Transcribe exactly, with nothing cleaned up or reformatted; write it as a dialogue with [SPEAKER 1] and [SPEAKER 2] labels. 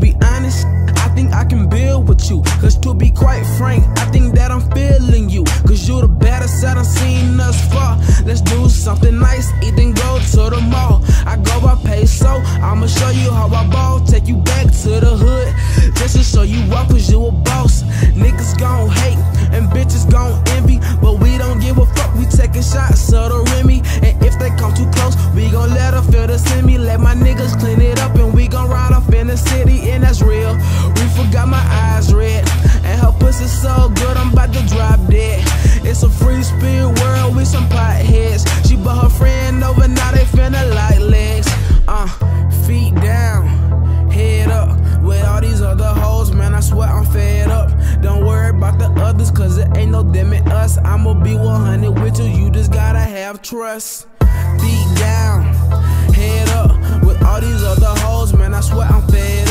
[SPEAKER 1] be honest, I think I can build with you. Cause to be quite frank, I think that I'm feeling you. Cause you the baddest that I've seen thus far. Let's do something nice, eat and go to the mall. I go by Peso, I'ma show you how I ball. Take you back to the hood, just to show you up, cause you a boss. Niggas gon' hate, and bitches gon' envy, but we don't give a fuck, we taking shots of the Remy. And if they come too close, we gon' let her feel the semi. Let my niggas clean it up, and we gon' ride off in the city, and that's real. Reefer got my eyes red, and her pussy so good, I'm about to drop dead. It's a free spirit world with some potheads. She brought her friend over, now they finna like legs. Uh, feet down, head up. With all these other hoes, man, I swear I'm fed up. Don't worry about the others, cause it ain't no them and us. I'ma be one hundred with you, you just gotta have trust. Feet down, head up. With all these other hoes, man, I swear I'm fed up.